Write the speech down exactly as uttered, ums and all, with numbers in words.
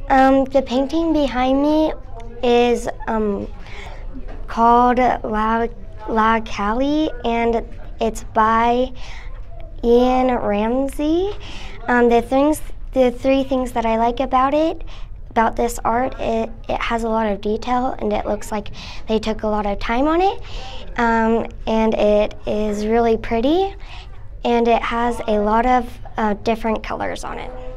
Um, the painting behind me is um, called La, La Cali, and it's by Ian Ramsey. Um, the things, the three things that I like about it, about this art, it, it has a lot of detail, and it looks like they took a lot of time on it, um, and it is really pretty, and it has a lot of uh, different colors on it.